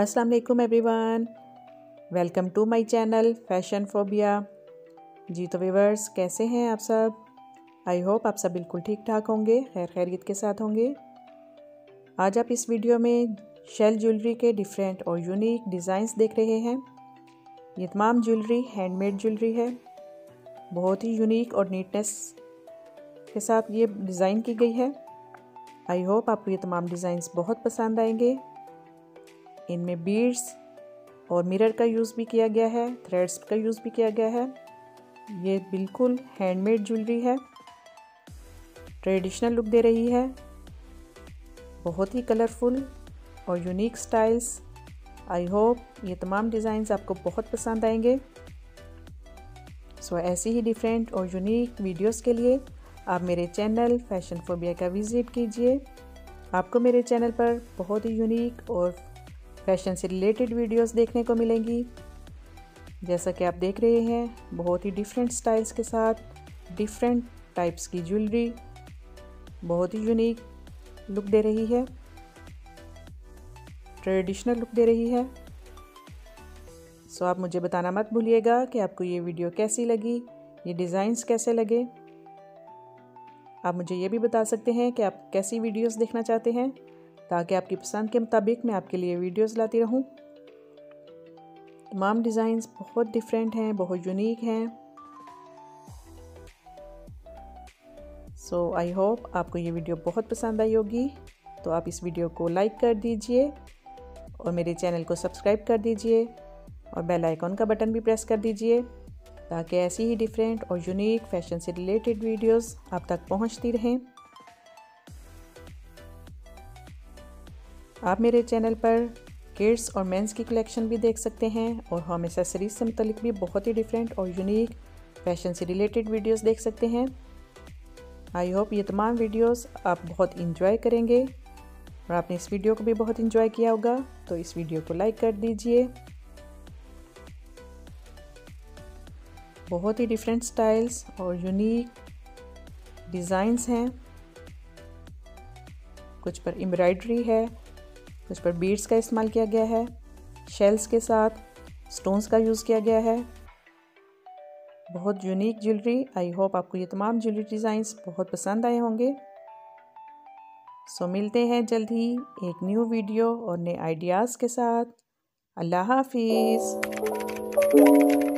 अस्सलाम वालेकुम everyone, welcome to my channel fashion phobia. जी तो व्यूअर्स, कैसे हैं आप सब? आई होप आप सब बिल्कुल ठीक ठाक होंगे, खैर खैरियत के साथ होंगे। आज आप इस वीडियो में शेल ज्वेलरी के डिफरेंट और यूनिक डिज़ाइंस देख रहे हैं। ये तमाम ज्वेलरी हैंडमेड ज्वेलरी है, बहुत ही यूनिक और नीटनेस के साथ ये डिज़ाइन की गई है। आई होप आपको ये तमाम डिज़ाइंस बहुत पसंद आएंगे। इनमें बीड्स और मिरर का यूज़ भी किया गया है, थ्रेड्स का यूज़ भी किया गया है। ये बिल्कुल हैंडमेड ज्वेलरी है, ट्रेडिशनल लुक दे रही है, बहुत ही कलरफुल और यूनिक स्टाइल्स। आई होप ये तमाम डिज़ाइंस आपको बहुत पसंद आएंगे। सो ऐसी ही डिफरेंट और यूनिक वीडियोस के लिए आप मेरे चैनल फैशन फोबिया का विज़िट कीजिए। आपको मेरे चैनल पर बहुत ही यूनिक और फैशन से रिलेटेड वीडियोस देखने को मिलेंगी। जैसा कि आप देख रहे हैं, बहुत ही डिफरेंट स्टाइल्स के साथ डिफरेंट टाइप्स की ज्वेलरी बहुत ही यूनिक लुक दे रही है, ट्रेडिशनल लुक दे रही है। सो आप मुझे बताना मत भूलिएगा कि आपको ये वीडियो कैसी लगी, ये डिज़ाइंस कैसे लगे। आप मुझे ये भी बता सकते हैं कि आप कैसी वीडियोस देखना चाहते हैं, ताकि आपकी पसंद के मुताबिक मैं आपके लिए वीडियोस लाती रहूं। तमाम डिज़ाइंस बहुत डिफरेंट हैं, बहुत यूनिक हैं। सो आई होप आपको ये वीडियो बहुत पसंद आई होगी। तो आप इस वीडियो को लाइक कर दीजिए और मेरे चैनल को सब्सक्राइब कर दीजिए और बेल आइकॉन का बटन भी प्रेस कर दीजिए, ताकि ऐसी ही डिफरेंट और यूनिक फैशन से रिलेटेड वीडियोस आप तक पहुंचती रहें। आप मेरे चैनल पर किड्स और मेंस की कलेक्शन भी देख सकते हैं और होम एक्सेसरीज से मुतल्लिक भी बहुत ही डिफरेंट और यूनिक फैशन से रिलेटेड वीडियोस देख सकते हैं। आई होप ये तमाम वीडियोस आप बहुत इंजॉय करेंगे और आपने इस वीडियो को भी बहुत इंजॉय किया होगा। तो इस वीडियो को लाइक कर दीजिए। बहुत ही डिफरेंट स्टाइल्स और यूनिक डिज़ाइंस हैं। कुछ पर एम्ब्रॉयडरी है, कुछ पर बीड्स का इस्तेमाल किया गया है, शेल्स के साथ स्टोन्स का यूज़ किया गया है। बहुत यूनिक ज्वेलरी। आई होप आपको ये तमाम ज्वेलरी डिज़ाइंस बहुत पसंद आए होंगे। सो मिलते हैं जल्द ही एक न्यू वीडियो और नए आइडियाज़ के साथ। अल्लाह हाफिज़।